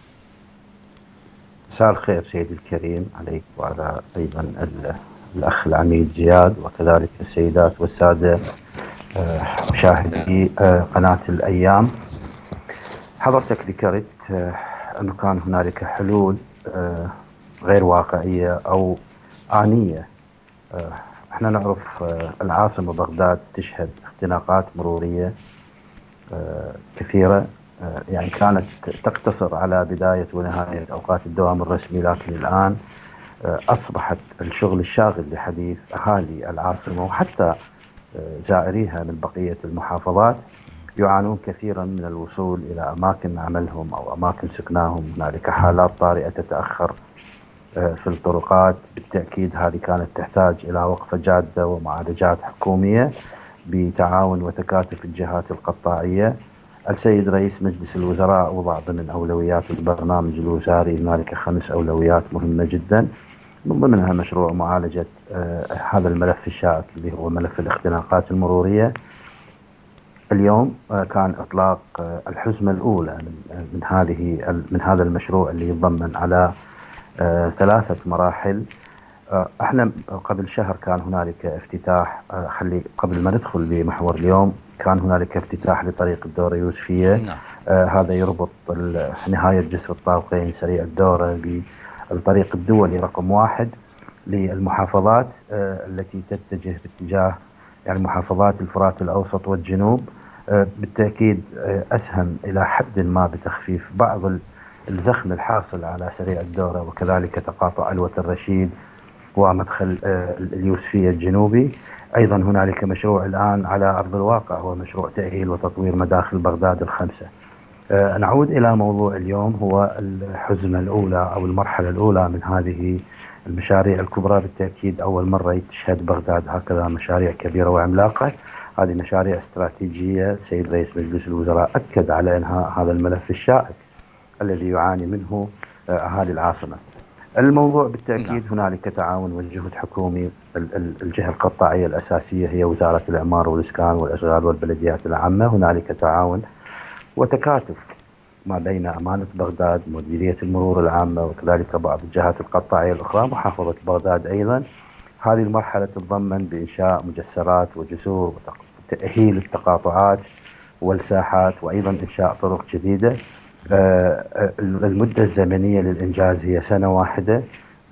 مساء الخير سيدي الكريم عليك وعلى أيضا الأخ العميد زياد، وكذلك السيدات والسادة مشاهدي قناة الأيام. حضرتك ذكرت أنه كان هنالك حلول غير واقعية أو آنية. احنا نعرف العاصمة بغداد تشهد اختناقات مرورية كثيرة، يعني كانت تقتصر على بداية ونهاية أوقات الدوام الرسمي، لكن الآن أصبحت الشغل الشاغل لحديث أهالي العاصمة وحتى زائريها من بقية المحافظات، يعانون كثيرا من الوصول إلى أماكن عملهم أو أماكن سكناهم. هنالك حالات طارئة تتأخر في الطرقات، بالتأكيد هذه كانت تحتاج إلى وقفة جادة ومعالجات حكومية بتعاون وتكاتف الجهات القطاعية. السيد رئيس مجلس الوزراء وضع ضمن أولويات البرنامج الوزاري هنالك 5 أولويات مهمة جدا، من ضمنها مشروع معالجة هذا الملف الشائك اللي هو ملف الاختناقات المرورية. اليوم كان إطلاق الحزمة الأولى من هذا المشروع اللي يتضمن على 3 مراحل. احنا قبل شهر كان هنالك افتتاح، قبل ما ندخل بمحور اليوم كان هنالك افتتاح لطريق الدورة يوسفية. نعم. هذا يربط نهاية جسر الطابقين سريع الدورة بالطريق الدولي رقم 1 للمحافظات التي تتجه باتجاه يعني محافظات الفرات الأوسط والجنوب. بالتأكيد أسهم إلى حد ما بتخفيف بعض الزخم الحاصل على سريع الدورة، وكذلك تقاطع ألوة الرشيد ومدخل اليوسفية الجنوبي. أيضا هنالك مشروع الآن على أرض الواقع، هو مشروع تأهيل وتطوير مداخل بغداد ال5. نعود إلى موضوع اليوم، هو الحزمة الأولى أو المرحلة الأولى من هذه المشاريع الكبرى. بالتأكيد أول مرة تشهد بغداد هكذا مشاريع كبيرة وعملاقة. هذه مشاريع استراتيجية. سيد رئيس مجلس الوزراء أكد على إنهاء هذا الملف الشائك الذي يعاني منه أهالي العاصمة. الموضوع بالتأكيد هنالك تعاون وجهد حكومي. الجهة القطاعية الأساسية هي وزارة الإعمار والإسكان والأشغال والبلديات العامة. هنالك تعاون وتكاتف ما بين أمانة بغداد، مديرية المرور العامة، وكذلك بعض الجهات القطاعية الأخرى، محافظة بغداد أيضا. هذه المرحلة تتضمن بإنشاء مجسرات وجسور وتأهيل التقاطعات والساحات، وأيضا إنشاء طرق جديدة. المدة الزمنية للإنجاز هي 1 سنة.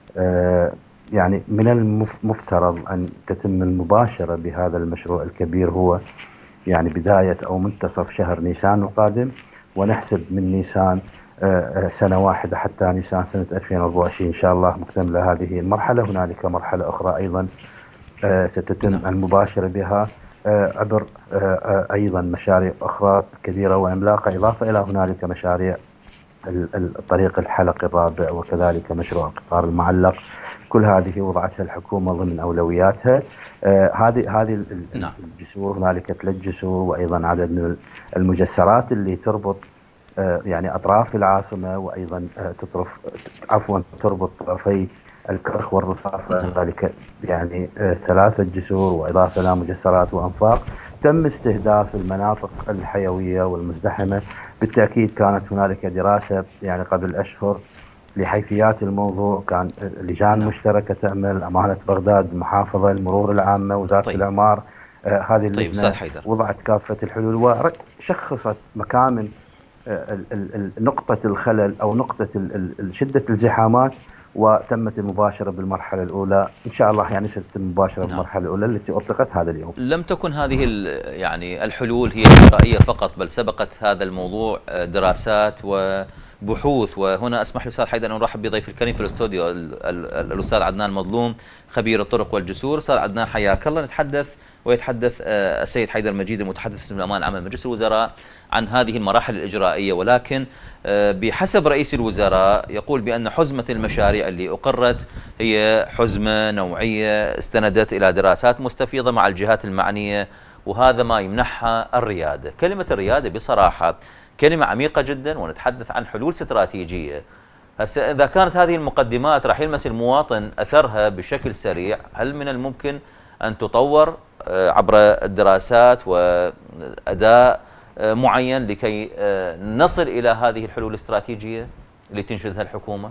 يعني من المفترض أن تتم المباشرة بهذا المشروع الكبير، هو يعني بداية أو منتصف شهر نيسان القادم، ونحسب من نيسان 1 سنة حتى نيسان سنة 2024 إن شاء الله مكتملة هذه المرحلة. هنالك مرحلة أخرى أيضا ستتم المباشرة بها عبر أيضا مشاريع أخرى كبيرة وعملاقة، إضافة إلى هنالك مشاريع الطريق الحلقي الرابع، وكذلك مشروع القطار المعلق. كل هذه وضعتها الحكومة ضمن أولوياتها. هذه الجسور، هنالك 3 جسور، وأيضا عدد من المجسرات اللي تربط يعني أطراف العاصمة، وأيضا تربط طرفي الكرخ والرصافة. ذلك يعني 3 جسور، وإضافة إلى مجسرات وأنفاق. تم استهداف المناطق الحيوية والمزدحمة. بالتأكيد كانت هنالك دراسة يعني قبل أشهر لحيثيات الموضوع، كان لجان مشتركة تعمل، أمانة بغداد، المحافظة، المرور العامة، وزارة الإعمار. هذه اللجنة وضعت كافة الحلول وشخصت مكامن نقطة الخلل أو نقطة شدة الزحامات، وتمت المباشرة بالمرحلة الأولى. إن شاء الله يعني ستتم المباشرة بالمرحلة الأولى التي أطلقت هذا اليوم. لم تكن هذه يعني الحلول هي إجرائية فقط، بل سبقت هذا الموضوع دراسات وبحوث. وهنا أسمح لي أستاذ حيدر أن أرحب بضيف الكريم في الاستوديو الأستاذ عدنان مظلوم، خبير الطرق والجسور. أستاذ عدنان حياك الله. ويتحدث السيد حيدر مجيد المتحدث باسم الأمان العام لمجلس الوزراء عن هذه المراحل الإجرائية، ولكن بحسب رئيس الوزراء يقول بأن حزمة المشاريع اللي أقرت هي حزمة نوعية استندت إلى دراسات مستفيضة مع الجهات المعنية، وهذا ما يمنحها الريادة. كلمة الريادة بصراحة كلمة عميقة جدا، ونتحدث عن حلول استراتيجية. هسه إذا كانت هذه المقدمات راح يلمس المواطن أثرها بشكل سريع، هل من الممكن أن تطور عبر الدراسات وأداء معين لكي نصل إلى هذه الحلول الاستراتيجية اللي تنشدها الحكومة؟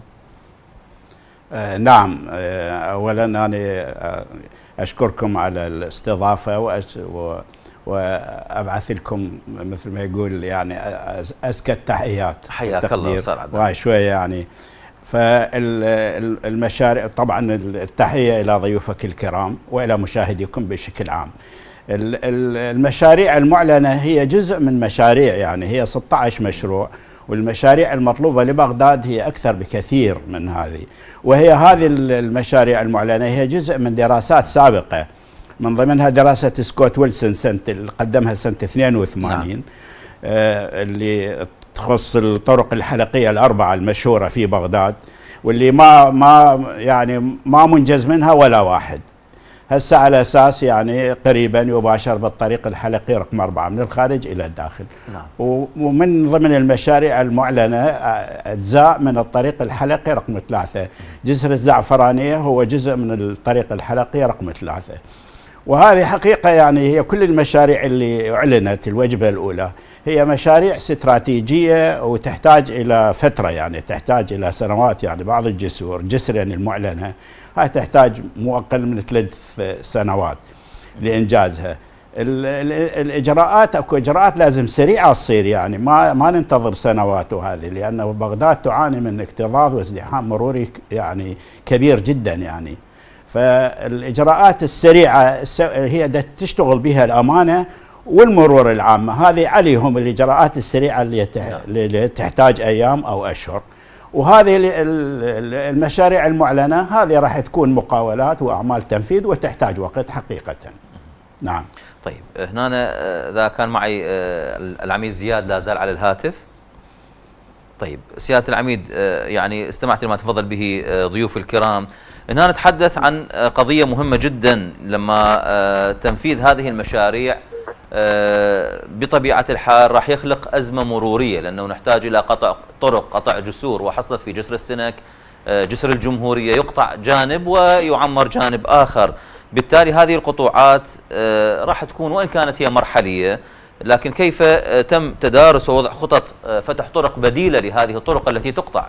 نعم، أولا أنا أشكركم على الاستضافة وأبعث طلعت مثل ما يقول يعني أزكى التحيات. حياك الله أستاذ عدنان. وشوية يعني فالمشاريع طبعا التحية إلى ضيوفك الكرام وإلى مشاهديكم بشكل عام. المشاريع المعلنة هي جزء من مشاريع، يعني هي 16 مشروع، والمشاريع المطلوبة لبغداد هي أكثر بكثير من هذه. وهي هذه المشاريع المعلنة هي جزء من دراسات سابقة، من ضمنها دراسة سكوت ويلسون اللي قدمها سنة 82 اللي تخص الطرق الحلقية الأربعة المشهورة في بغداد، واللي ما منجز منها ولا واحد. هسه على أساس يعني قريبا يباشر بالطريق الحلقي رقم 4 من الخارج إلى الداخل. ومن ضمن المشاريع المعلنة أجزاء من الطريق الحلقي رقم 3. جسر الزعفرانية هو جزء من الطريق الحلقي رقم 3. وهذه حقيقة يعني هي كل المشاريع اللي أعلنت الوجبة الأولى هي مشاريع استراتيجية وتحتاج إلى فترة، يعني تحتاج إلى سنوات. يعني بعض الجسور جسر يعني المعلنة هاي تحتاج مو أقل من 3 سنوات لإنجازها. الإجراءات أكو إجراءات لازم سريعة تصير، يعني ما ننتظر سنوات، وهذه لأن بغداد تعاني من اكتظاظ وازدحام مروري يعني كبير جدا يعني. فالإجراءات السريعة هي تشتغل بها الأمانة والمرور العامة، هذه عليهم الإجراءات السريعة اللي تحتاج أيام أو أشهر. وهذه المشاريع المعلنة هذه راح تكون مقاولات وأعمال تنفيذ وتحتاج وقت حقيقة. نعم. طيب هنا إذا كان معي العميد زياد لا زال على الهاتف. طيب سيادة العميد، يعني استمعت لما تفضل به ضيوف الكرام. هنا نتحدث عن قضية مهمة جدا، لما تنفيذ هذه المشاريع بطبيعة الحال راح يخلق أزمة مرورية، لأنه نحتاج إلى قطع طرق، قطع جسور، وحصلت في جسر السنك جسر الجمهورية يقطع جانب ويعمر جانب آخر. بالتالي هذه القطوعات راح تكون وإن كانت هي مرحلية، لكن كيف تم تدارس ووضع خطط فتح طرق بديلة لهذه الطرق التي تقطع؟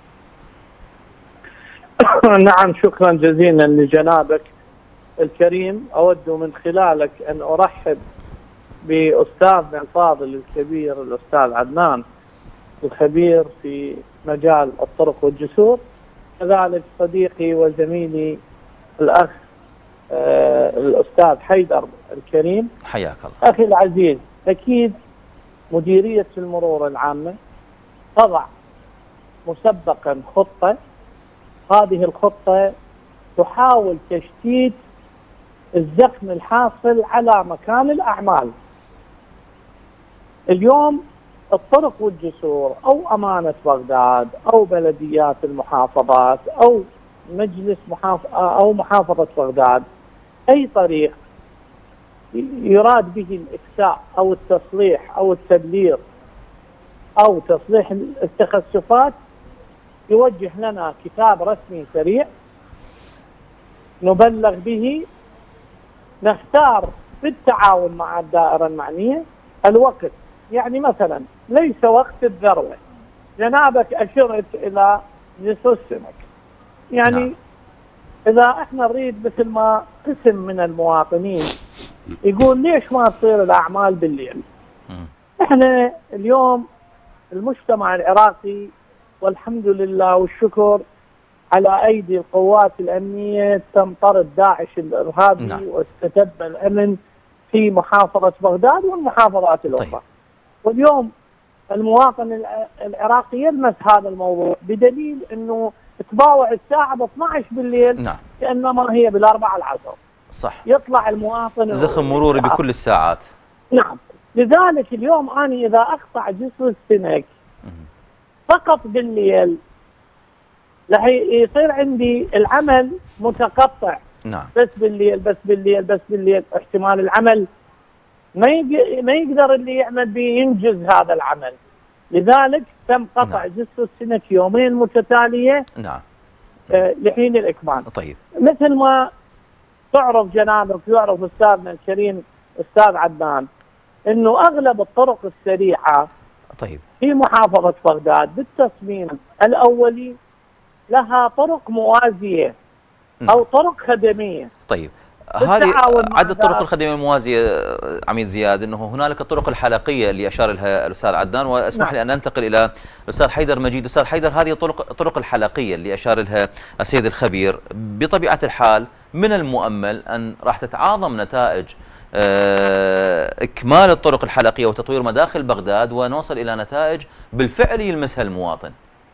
نعم، شكرا جزيلا لجنابك الكريم. أود من خلالك أن أرحب بأستاذنا الفاضل الكبير الأستاذ عدنان، الخبير في مجال الطرق والجسور، كذلك صديقي وزميلي الأخ الأستاذ حيدر الكريم. حياك الله. أخي العزيز، أكيد مديرية المرور العامة تضع مسبقا خطة، هذه الخطة تحاول تشتيت الزخم الحاصل على مكان الأعمال. اليوم الطرق والجسور أو أمانة بغداد أو بلديات المحافظات أو مجلس أو محافظة بغداد، أي طريق يراد به الإكساء أو التصليح أو التبلير أو تصليح التخسفات، يوجه لنا كتاب رسمي سريع نبلغ به، نختار بالتعاون مع الدائرة المعنية الوقت. يعني مثلا ليس وقت الذروة، جنابك أشرت إلى جسر السمك، يعني نعم. إذا احنا نريد مثل ما قسم من المواطنين يقول ليش ما تصير الأعمال بالليل؟ احنا اليوم المجتمع العراقي والحمد لله والشكر على أيدي القوات الأمنية تم طرد داعش الإرهابي نعم. واستتب الأمن في محافظة بغداد والمحافظات الأخرى. طيب. واليوم المواطن العراقي يلمس هذا الموضوع، بدليل أنه تباوع الساعة ب 12 بالليل نعم. كأنما هي بالأربعة العصر. صح. يطلع المواطن زخم مروري بكل الساعات. نعم. لذلك اليوم أنا إذا أقطع جسر السنك فقط بالليل رح يصير عندي العمل متقطع. نعم. بس بالليل بس بالليل بس بالليل، احتمال العمل ما يقدر اللي يعمل به ينجز هذا العمل. لذلك تم قطع نعم. جسر السنك يومين متتالية نعم. لحين الإكمال. طيب. مثل ما تعرف جنابك ويعرف أستاذنا الكريم أستاذ عدنان إنه أغلب الطرق السريعة طيب. في محافظة بغداد بالتصميم الأولي لها طرق موازية أو طرق خدمية. طيب، هذه عدد الطرق الخدمية الموازية عميد زياد، انه هنالك الطرق الحلقية اللي اشار لها الاستاذ عدنان، واسمح نعم. لي ان ننتقل الى الاستاذ حيدر مجيد. استاذ حيدر، هذه الطرق الحلقية اللي اشار لها السيد الخبير، بطبيعة الحال من المؤمل ان راح تتعاظم نتائج اكمال الطرق الحلقية وتطوير مداخل بغداد ونوصل الى نتائج بالفعل يلمسها المواطن.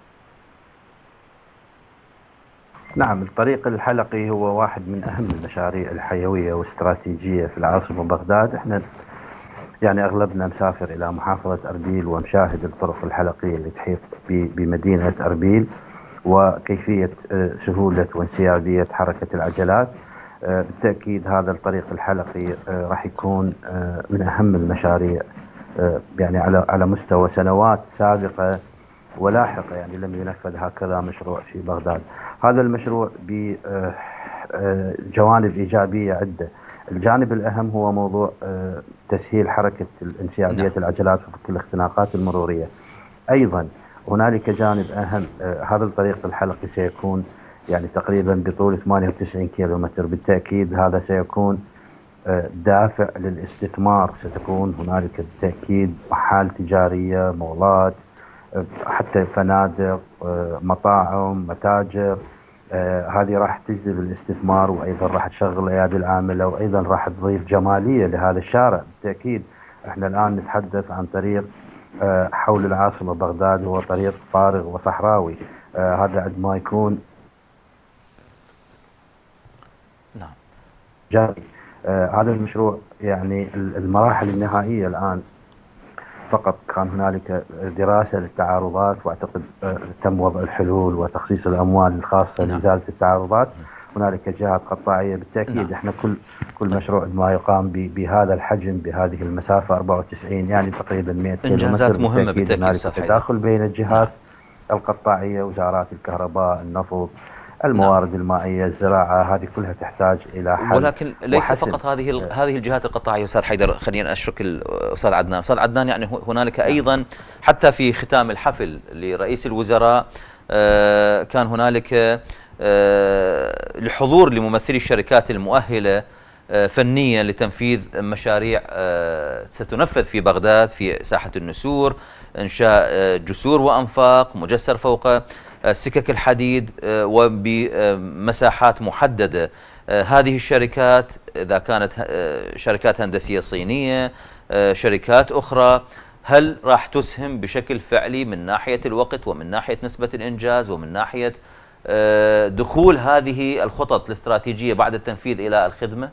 نعم، الطريق الحلقي هو واحد من أهم المشاريع الحيوية والاستراتيجية في العاصمة بغداد. احنا يعني أغلبنا مسافر إلى محافظة أربيل ومشاهد الطرق الحلقية اللي تحيط بمدينة أربيل وكيفية سهولة وانسيابية حركة العجلات. بالتأكيد هذا الطريق الحلقي راح يكون من أهم المشاريع يعني على مستوى سنوات سابقة ولاحقة، يعني لم ينفذ هكذا مشروع في بغداد. هذا المشروع بجوانب إيجابية عدة. الجانب الأهم هو موضوع تسهيل حركة انسيابية العجلات وفك الاختناقات المرورية. أيضا هنالك جانب أهم، هذا الطريق الحلقي سيكون يعني تقريبا بطول 98 كيلومتر، بالتأكيد هذا سيكون دافع للاستثمار، ستكون هنالك بالتأكيد محال تجارية، مولات، حتى فنادق، مطاعم، متاجر، هذه راح تجذب الاستثمار، وأيضا راح تشغل الأيادي العاملة، وأيضا راح تضيف جمالية لهذا الشارع. بالتأكيد احنا الآن نتحدث عن طريق حول العاصمة بغداد، هو طريق فارغ وصحراوي، هذا عندما يكون نعم جاري. هذا المشروع يعني المراحل النهائية الآن فقط كان هنالك دراسة للتعارضات، واعتقد تم وضع الحلول وتخصيص الأموال الخاصة لإزالة التعارضات. هنالك جهات قطاعية، بالتأكيد احنا كل مشروع ما يقام بهذا الحجم بهذه المسافة 94 يعني تقريبا 100 كيلومتر، إنجازات مهمة بالتأكيد. هنالك تداخل بين الجهات القطاعية، وزارات الكهرباء، النفط، الموارد المائية، الزراعة، هذه كلها تحتاج إلى حل. ولكن ليس فقط هذه الجهات القطاعية أستاذ حيدر، خلينا أشرك الأستاذ عدنان. أستاذ عدنان، يعني هنالك أيضا حتى في ختام الحفل لرئيس الوزراء كان هنالك الحضور لممثلي الشركات المؤهلة فنيا لتنفيذ مشاريع ستنفذ في بغداد في ساحة النسور، إنشاء جسور وأنفاق، مجسر فوق سكك الحديد وبمساحات محددة. هذه الشركات إذا كانت شركات هندسية صينية، شركات أخرى، هل راح تسهم بشكل فعلي من ناحية الوقت ومن ناحية نسبة الإنجاز ومن ناحية دخول هذه الخطط الاستراتيجية بعد التنفيذ إلى الخدمة؟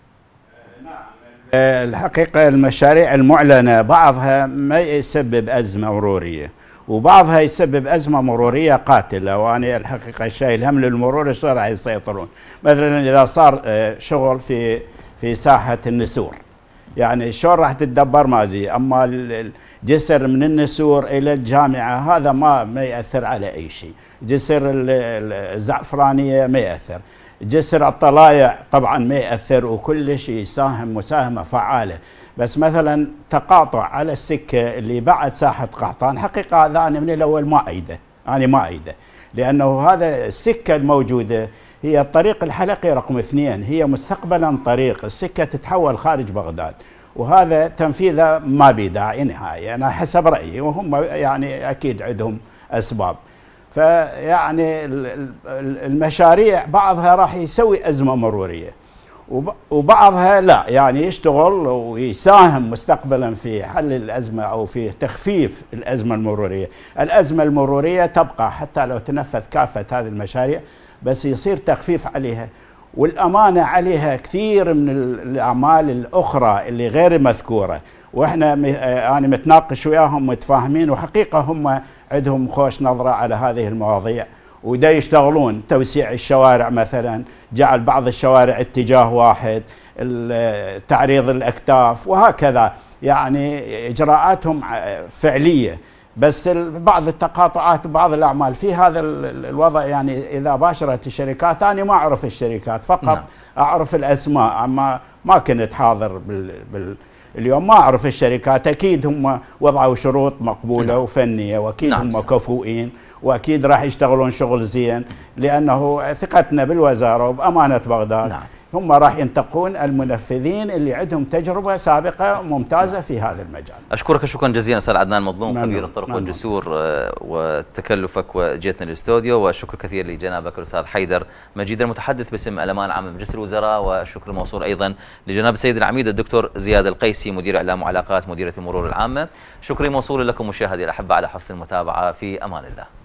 الحقيقة المشاريع المعلنة بعضها ما يسبب أزمة مرورية، وبعضها يسبب أزمة مرورية قاتلة، وأنا الحقيقة شايل هم للمرور شلون راح يسيطرون. مثلا إذا صار شغل في ساحة النسور، يعني شلون راح تتدبر ما أدري. أما الجسر من النسور إلى الجامعة هذا ما يأثر على أي شيء. جسر الزعفرانية ما يأثر، جسر الطلايع طبعا ما يأثر، وكل شيء يساهم مساهمة فعالة. بس مثلا تقاطع على السكة اللي بعد ساحة قحطان، حقيقة هذا أنا من الأول ما أيده، لأنه هذا السكة الموجودة هي الطريق الحلقي رقم 2، هي مستقبلا طريق السكة تتحول خارج بغداد، وهذا تنفيذه ما بداعي نهائي أنا حسب رأيي، وهم يعني أكيد عندهم أسباب. فيعني المشاريع بعضها راح يسوي أزمة مرورية، وبعضها لا، يعني يشتغل ويساهم مستقبلا في حل الأزمة أو في تخفيف الأزمة المرورية. الأزمة المرورية تبقى حتى لو تنفذ كافة هذه المشاريع، بس يصير تخفيف عليها، والأمانة عليها كثير من الأعمال الأخرى اللي غير مذكورة، وإحنا أنا متناقش وياهم متفاهمين، وحقيقة هم عندهم خوش نظرة على هذه المواضيع، ودا يشتغلون توسيع الشوارع، مثلا جعل بعض الشوارع اتجاه واحد، تعريض الأكتاف، وهكذا. يعني إجراءاتهم فعلية، بس بعض التقاطعات وبعض الأعمال في هذا الوضع. يعني إذا باشرت الشركات، أنا ما أعرف الشركات، فقط أعرف الأسماء، أما ما كنت حاضر اليوم، ما أعرف الشركات. أكيد هم وضعوا شروط مقبولة وفنية، وأكيد هم كفؤين، وأكيد راح يشتغلون شغل زين، لأنه ثقتنا بالوزارة وبأمانة بغداد هم راح ينتقون المنفذين اللي عندهم تجربة سابقة ممتازة في هذا المجال. أشكرك شكرا جزيلا أستاذ عدنان مظلوم، خبير الطرق والجسور، وتكلفك وجيتنا للاستوديو، والشكر كثير لجنابك الأستاذ حيدر مجيد المتحدث باسم الأمان العام لمجلس الوزراء، والشكر موصول أيضا لجناب السيد العميد الدكتور زياد القيسي مدير إعلام وعلاقات مديرية المرور العامة. شكري موصول لكم مشاهدي الأحبة على حسن المتابعة، في أمان الله.